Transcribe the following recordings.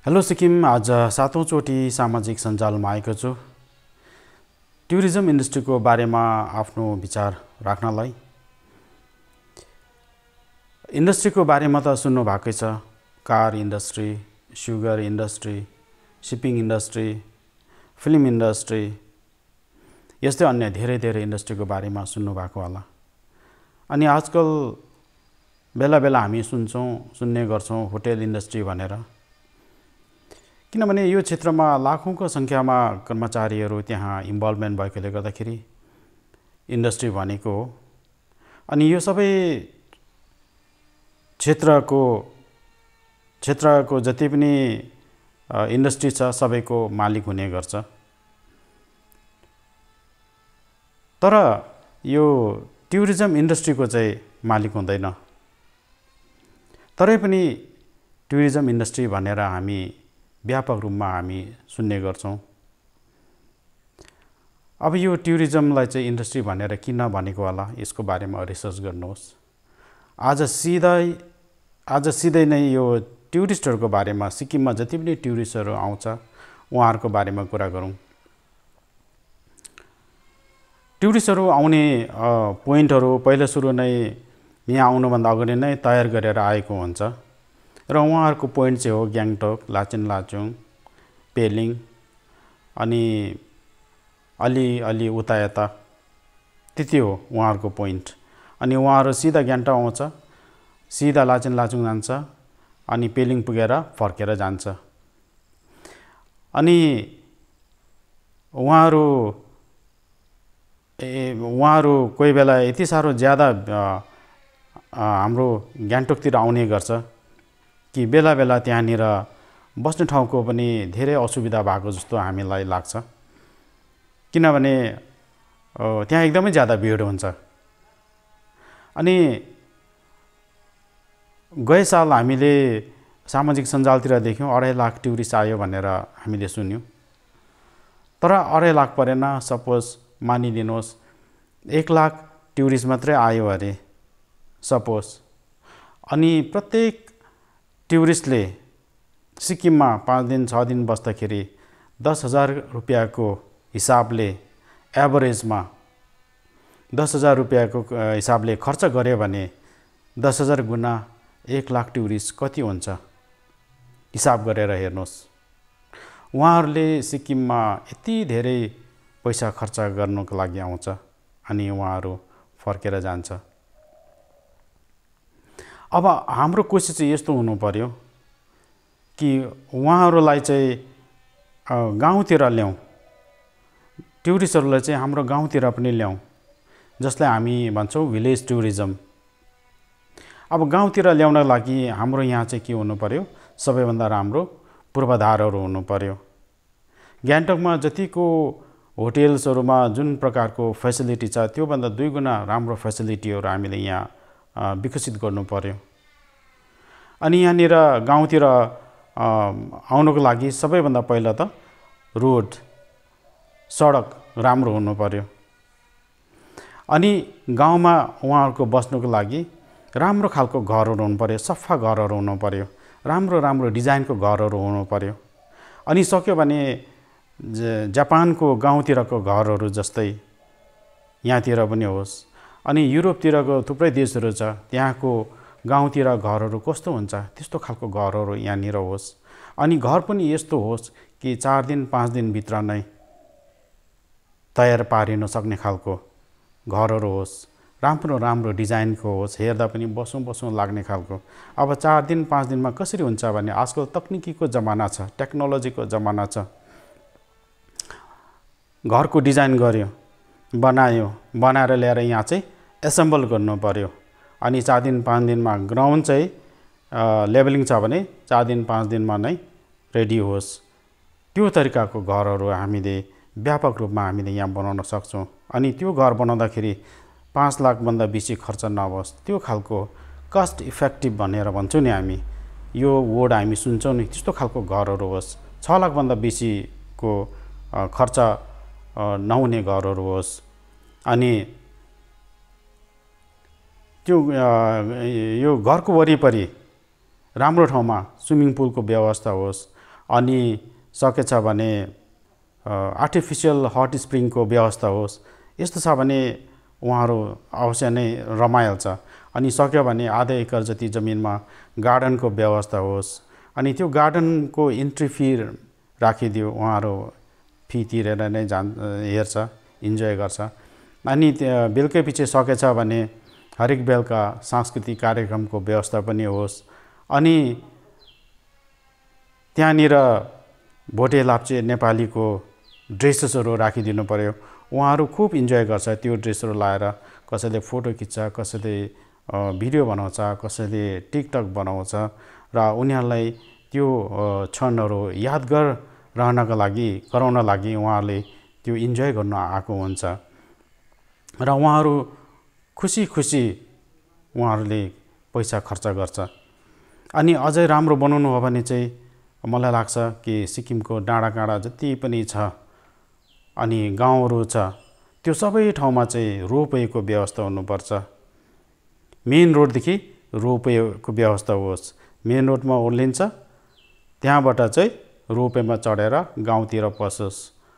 Hello Sikkim आज सातौं चोटि सामाजिक सञ्जालमा आएको छु। टुरिज्म इन्डस्ट्रीको बारेमा आफ्नो विचार राख्नलाई। इन्डस्ट्रीको बारेमा त सुन्नु भएकै छ। Car industry, sugar industry, shipping industry, film industry, यस्तै अन्य धेरै इन्डस्ट्रीको बारेमा सुन्नु भएको होला। अनि आजकल बेला बेला हामी सुन्ने गर्छौं होटल इन्डस्ट्री भनेर। किनभने यो क्षेत्रमा लाखौंको संख्यामा कर्मचारीहरू त्यहाँ इन्भल्भमेन्ट भएकोले गर्दाखेरि इन्डस्ट्री भनेको हो। अनि यो सबै क्षेत्रको जति पनि इन्डस्ट्री छ सबैको मालिक हुने गर्छ। तर यो टुरिज्म इन्डस्ट्रीको चाहिँ मालिक हुँदैन। तरै पनि टुरिज्म इन्डस्ट्री भनेर हामी व्यापक रूपमा हामी सुन्ने गर्छौं। अब यो टुरिज्मलाई चाहिँ इन्डस्ट्री भनेर किन भनेको होला, यसको बारेमा रिसर्च गर्नुहोस्। आज सिधै नै यो टुरिस्टहरूको बारेमा, सिक्किममा जति पनि टुरिस्टहरू आउँछ उहाँहरूको बारेमा कुरा गरौँ। टुरिस्टहरू आउने पोइन्टहरू पहिला सुरु नै यहाँ आउनुभन्दा अगाडि नै तयार गरेर आएको हुन्छ र उहाँहरूको पोइन्ट चाहिँ हो ग्याङटोक, लाचेनलाचुङ, पेलिङ, अनि अलि उता यता, त्यति हो उहाँहरूको पोइन्ट। अनि उहाँहरू सिधा ग्याङटोक आउँछ, सिधा लाचेनलाचुङ जान्छ, अनि पेलिङ पुगेर फर्केर जान्छ। अनि उहाँहरू कोही बेला यति साह्रो ज्यादा हाम्रो ग्याङटोकतिर आउने गर्छ कि बेला बेला त्यहाँनिर बस्ने ठाउँको पनि धेरै असुविधा भएको जस्तो हामीलाई लाग्छ। किनभने त्यहाँ एकदमै ज्यादा भिड हुन्छ। अनि गए साल हामीले सामाजिक सञ्जालतिर देख्यौं 2.5 लाख टुरिस्ट आयो भनेर हामीले सुन्यौं। तर 2.5 लाख परेन। सपोज मानिलिनुहोस् 1 लाख टुरिस्ट मात्रै आयो अरे सपोज। अनि प्रत्येक टुरिस्टले सिक्किममा 5 दिन 6 दिन बस्दाखेरि 10,000 रुपियाँको हिसाबले एभरेजमा 10,000 रुपियाँको हिसाबले खर्च गर्यो भने 10,000 गुना 1 लाख टुरिस्ट कति हुन्छ हिसाब गरेर हेर्नुहोस्। उहाँहरूले सिक्किममा यति धेरै पैसा खर्च गर्नको लागि आउँछ अनि उहाँहरू फर्केर जान्छ। अब हाम्रो कोसिस चाहिँ यस्तो हुनु पर्यो कि उहाँहरूलाई चाहिँ गाउँतिर ल्याउँ, टुरिस्टहरूलाई चाहिँ हाम्रो गाउँतिर पनि ल्याउँ, जसलाई हामी भन्छौँ भिलेज टुरिज्म। अब गाउँतिर ल्याउन लागि हाम्रो यहाँ चाहिँ के हुनु पर्यो, सबैभन्दा राम्रो पूर्वाधारहरू हुनु पर्यो। ग्याङटोकमा जतिको होटेल्सहरूमा जुन प्रकारको फेसिलिटी छ त्योभन्दा 2 गुना राम्रो फेसिलिटीहरू हामीले यहाँ विकसित गर्नु पर्यो। अनि यहाँनिर गाउँतिर आउनको लागि सबैभन्दा पहिला त रोड, सडक राम्रो हुनु पर्यो। अनि गाउँमा उहाँहरूको बस्नुको लागि राम्रो खालको घरहरू हुनु पर्यो, सफा घरहरू हुनु पर्यो, राम्रो डिजाइनको घरहरू हुनु पर्यो। अनि सक्यो भने जापानको गाउँतिरको घरहरू जस्तै यहाँतिर पनि होस्। अनि युरोपतिरको थुप्रै देशहरू छ, त्यहाँको गाउँतिर घरहरू कस्तो हुन्छ त्यस्तो खालको घरहरू यहाँनिर होस्। अनि घर पनि यस्तो होस् कि 4 दिन 5 दिन भित्र नै तयार पारिन सक्ने खालको घरहरू होस्, राम्रो डिजाइनको होस्, हेर्दा पनि बसौँ लाग्ने खालको। अब 4 दिन 5 दिनमा कसरी हुन्छ भने आजकल तकनिकीको जमाना छ, टेक्नोलोजीको जमाना छ। घरको डिजाइन गर्यो, बनाएर ल्याएर यहाँ चाहिँ एसेम्बल गर्नु पर्यो। अनि 4 दिन 5 दिनमा ग्राउन्ड चाहिँ लेभलिङ छ भने 4 दिन 5 दिनमा नै रेडी होस्। त्यो तरिकाको घरहरू हामीले व्यापक रूपमा हामीले यहाँ बनाउन सक्छौँ। अनि त्यो घर बनाउँदाखेरि 5 लाखभन्दा बेसी खर्च नहोस्, त्यो खालको कस्ट इफेक्टिभ भनेर भन्छौँ नि हामी, यो वर्ड हामी सुन्छौँ नि, त्यस्तो खालको घरहरू होस्। 6 लाखभन्दा बेसीको खर्च नहुने घरहरू होस्। अनि त्यो यो घरको वरिपरि राम्रो ठाउँमा स्विमिङ पुलको व्यवस्था होस्, अनि सकेछ भने आर्टिफिसियल हट स्प्रिङको व्यवस्था होस्। यस्तो छ भने उहाँहरू अवश्य नै रमाइहाल्छ। अनि सक्यो भने आधा एकर जति जमिनमा गार्डनको व्यवस्था होस्। अनि त्यो गार्डनको इन्ट्री फी राखिदियो, उहाँहरू फी तिरेर नै हेर्छ, इन्जोय गर्छ। अनि बेलुकै पछि सकेछ भने हरेक बेलुका सांस्कृतिक कार्यक्रमको व्यवस्था पनि होस्। अनि त्यहाँनिर भोटे लाप्चे नेपालीको ड्रेसेसहरू राखिदिनु पर्यो। उहाँहरू खुब इन्जोय गर्छ त्यो ड्रेसहरू लाएर। कसैले फोटो खिच्छ, कसैले भिडियो बनाउँछ, कसैले टिकटक बनाउँछ र उनीहरूलाई त्यो क्षणहरू यादगार रहनको लागि, गराउन लागि उहाँहरूले त्यो इन्जोय गर्न आएको हुन्छ र उहाँहरू खुसी खुसी उहाँहरूले पैसा खर्च गर्छ। अनि अझै राम्रो बनाउनु हो भने चाहिँ मलाई लाग्छ कि सिक्किमको डाँडा काँडा जति पनि छ अनि गाउँहरू छ त्यो सबै ठाउँमा चाहिँ रोपवेको व्यवस्था हुनुपर्छ। मेन रोडदेखि रोपवेको व्यवस्था होस्। मेन रोडमा ओर्लिन्छ, त्यहाँबाट चाहिँ रोपवेमा चढेर गाउँतिर पसोस्।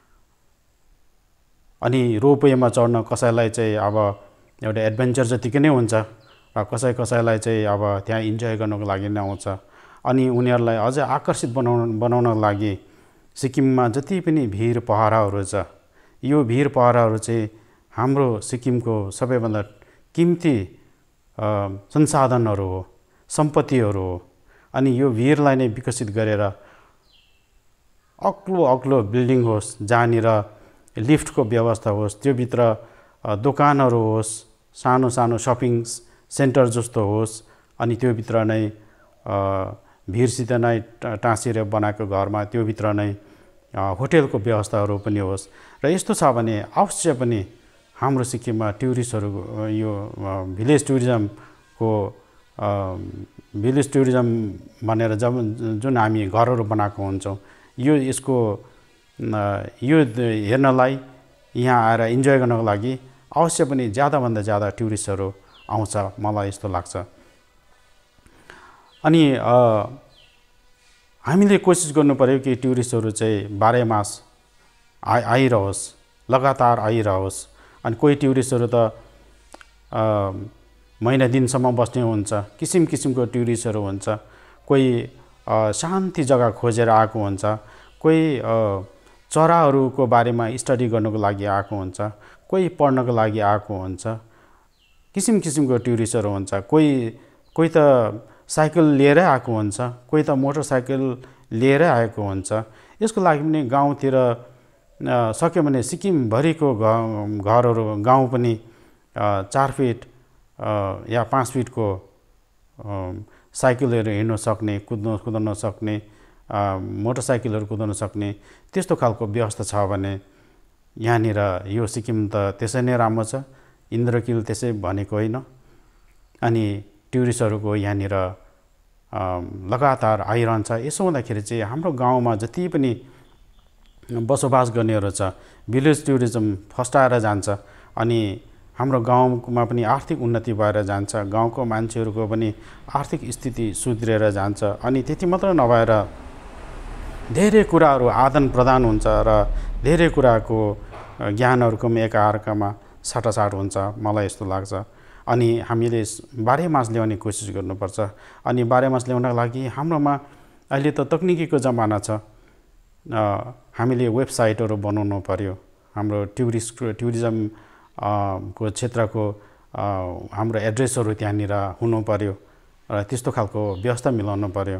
अनि रोपवेमा चढ्न कसैलाई चाहिँ अब एउटा एडभेन्चर जतिकै नै हुन्छ र कसैलाई चाहिँ अब त्यहाँ इन्जोय गर्नको लागि नै आउँछ। अनि उनीहरूलाई अझै आकर्षित बनाउनको लागि सिक्किममा जति पनि भिर पहराहरू छ, यो भिर पहराहरू चाहिँ हाम्रो सिक्किमको सबैभन्दा किम्ती संसाधनहरू हो, सम्पत्तिहरू हो। अनि यो भिरलाई नै विकसित गरेर अग्लो अग्लो बिल्डिङ होस्, जहाँनिर लिफ्टको व्यवस्था होस्, त्योभित्र दोकानहरू होस्, सानो सानो सपिङ सेन्टर जस्तो होस्। अनि त्योभित्र नै भिरसित नै टाँसिएर बनाएको घरमा त्योभित्र नै होटेलको व्यवस्थाहरू पनि होस्। र यस्तो छ भने अवश्य पनि हाम्रो सिक्किममा टुरिस्टहरू यो भिलेज टुरिज्मको भिलेज टुरिज्म भनेर जुन हामी घरहरू बनाएको हुन्छौँ, यसको हेर्नलाई, यहाँ आएर इन्जोय गर्नको लागि अवश्य पनि ज्यादाभन्दा ज्यादा टुरिस्टहरू आउँछ, मलाई यस्तो लाग्छ। अनि हामीले कोसिस गर्नु पर्यो कि टुरिस्टहरू चाहिँ 12 मास आइरहोस्, लगातार आइरहोस्। अनि कोही टुरिस्टहरू त महिना दिनसम्म बस्ने हुन्छ, किसिम किसिमको टुरिस्टहरू हुन्छ। कोही शान्ति जग्गा खोजेर आएको हुन्छ, कोही चराहरूको बारेमा स्टडी गर्नको लागि आएको हुन्छ, कोही पढ्नको लागि आएको हुन्छ। किसिम किसिमको टुरिस्टहरू हुन्छ। कोही त साइकल लिएरै आएको हुन्छ, कोही त मोटरसाइकल लिएरै आएको हुन्छ। यसको लागि पनि गाउँतिर सक्यो भने सिक्किमभरिको घरहरू, गाउँ पनि 4 फिट या 5 फिटको साइकलहरू हिँड्न सक्ने, कुदाउन सक्ने, मोटरसाइकलहरू कुदाउन सक्ने त्यस्तो खालको व्यवस्था छ भने यहाँनिर यो सिक्किम त त्यसै नै राम्रो छ। इन्द्रकिल त्यसै भनेको होइन। अनि टुरिस्टहरूको यहाँनिर लगातार आइरहन्छ। यसो हुँदाखेरि चाहिँ हाम्रो गाउँमा जति पनि बसोबास गर्नेहरू छ, भिलेज टुरिज्म फस्टाएर जान्छ। अनि हाम्रो गाउँमा पनि आर्थिक उन्नति भएर जान्छ, गाउँको मान्छेहरूको पनि आर्थिक स्थिति सुध्रेर जान्छ। अनि त्यति मात्र नभएर धेरै कुराहरू आदान प्रदान हुन्छ र धेरै कुराको ज्ञानहरूको पनि एकाअर्कामा साटासाट हुन्छ, मलाई यस्तो लाग्छ। अनि हामीले 12 मास ल्याउने कोसिस गर्नुपर्छ। अनि 12 मास ल्याउनको लागि हाम्रोमा अहिले त तकनिकीको जमाना छ। हामीले वेबसाइटहरू बनाउनु पर्यो। हाम्रो टुरिज्म को क्षेत्रको हाम्रो एड्रेसहरू त्यहाँनिर हुनु पर्यो र त्यस्तो खालको व्यवस्था मिलाउनु पर्यो।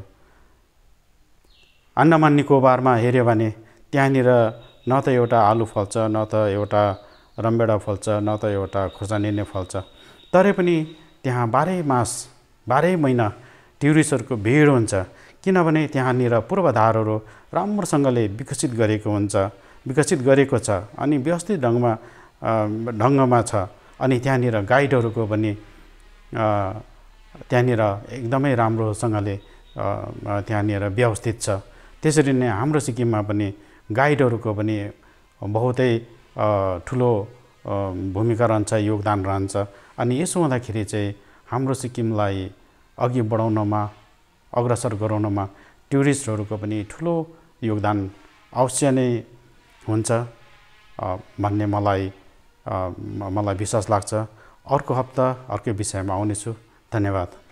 अन्डमान निकोबारमा हेऱ्यो भने त्यहाँनिर न त एउटा आलु फल्छ, न त एउटा रमभेडा फल्छ, न त एउटा खोर्सानी नै फल्छ। तरै पनि त्यहाँ 12 मास 12 महिना टुरिस्टहरूको भिड हुन्छ, किनभने त्यहाँनिर पूर्वाधारहरू राम्रोसँगले विकसित गरेको छ अनि व्यवस्थित ढङ्गमा छ। अनि त्यहाँनिर गाइडहरूको पनि त्यहाँनिर एकदमै राम्रोसँगले त्यहाँनिर व्यवस्थित छ। त्यसरी नै हाम्रो सिक्किममा पनि गाइडहरूको पनि बहुतै ठुलो भूमिका रहन्छ, योगदान रहन्छ। अनि यसो हुँदाखेरि चाहिँ हाम्रो सिक्किमलाई अघि बढाउनमा, अग्रसर गराउनमा टुरिस्टहरूको पनि ठुलो योगदान अवश्य नै हुन्छ भन्ने मलाई विश्वास लाग्छ। अर्को हप्ता अर्कै विषयमा आउनेछु। धन्यवाद।